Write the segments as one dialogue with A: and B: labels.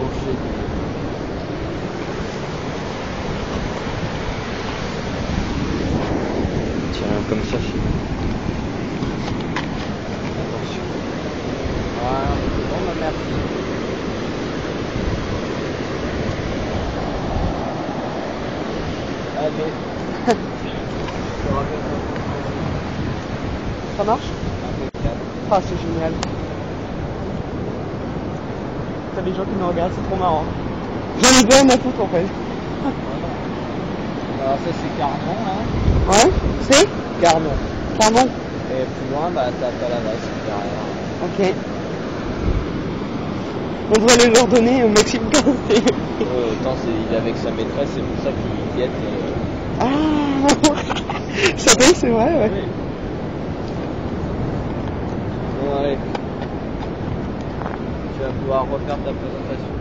A: gaucher.
B: Tiens, comme ça.
A: Attention. Voilà, bon, bah, merci. Allez.
C: Ça marche? Ah, c'est génial. T'as des gens qui me regardent, c'est trop marrant. J'en ai bien ma faute en fait.
A: Alors ça c'est Carnon là.
C: Ouais, c'est
A: Carnon.
C: Carnon.
A: Et plus loin, bah t'as la vache derrière.
C: Ok. On devrait le leur donner au Maxime Casté.
A: Autant il est avec sa maîtresse, c'est pour ça qu'il guette.
C: Ah, ça peut, c'est vrai, ouais.
A: Oui. Bon allez. Tu vas pouvoir refaire ta présentation.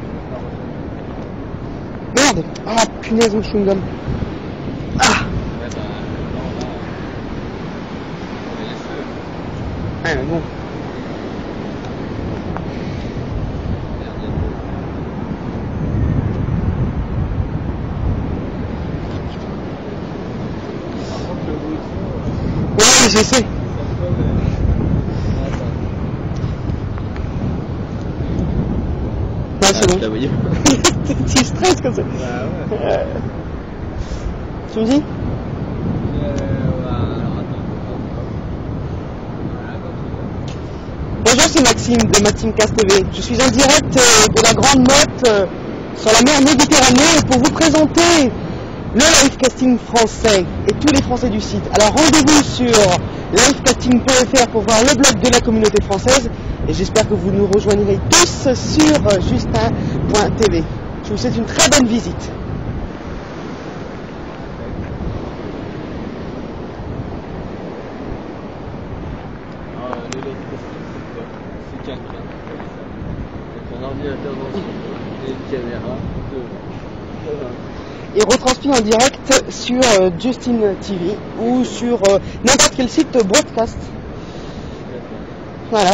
C: Merde. Ah, punaise, mon chewing-gum. Ah.
A: Ouais bah, non, là, on met les cheveux.
C: Ouais, mais bon. Ouais, je sais. Ouais, c'est bon.
B: Je la voyais.
C: Tu stresses comme ça.
A: Bah ouais.
C: Tu me dis?
A: Alors attends.
C: Bonjour, c'est Maxime de Maxime Casse TV. Je suis en direct de la Grande Motte sur la mer Méditerranée pour vous présenter le livecasting français et tous les Français du site. Alors rendez-vous sur livecasting.fr pour voir le blog de la communauté française et j'espère que vous nous rejoindrez tous sur justin.tv. Je vous souhaite une très bonne visite.
A: Le livecasting, c'est quelqu'un. Avec un ordinateur dans son dos et une caméra devant.
C: Et retransmis en direct sur Justin TV ou sur n'importe quel site broadcast. Voilà.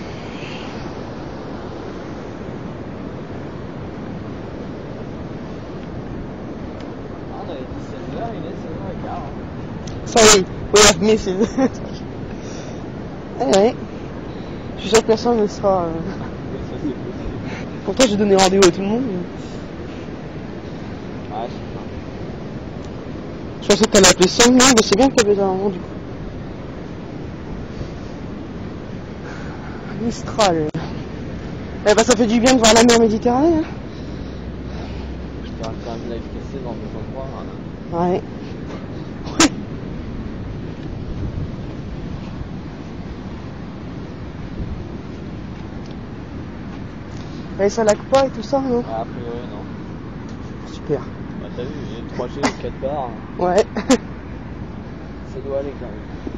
A: On avait dit 16h, il est 16h15.
C: Ça y est, voilà, mais c'est... ouais. Je suis sûr que personne ne sera...
A: Ça c'est possible.
C: Pourtant j'ai donné rendez-vous à tout le monde.
A: Ah, je sais pas.
C: Je pensais que t'allais appeler Sam, non, mais c'est bien qu'il y avait déjà un moment du coup. Mistral. Eh ben ça fait du bien de voir la mer Méditerranée. Hein.
A: Je vais faire un live cassé dans des endroits. Hein.
C: Ouais. Et ça lag pas et tout ça, non?
A: Ah, a priori, non.
C: Super.
A: Bah, t'as vu, il y a 3G, 4 barres.
C: Ouais.
A: Ça doit aller quand même.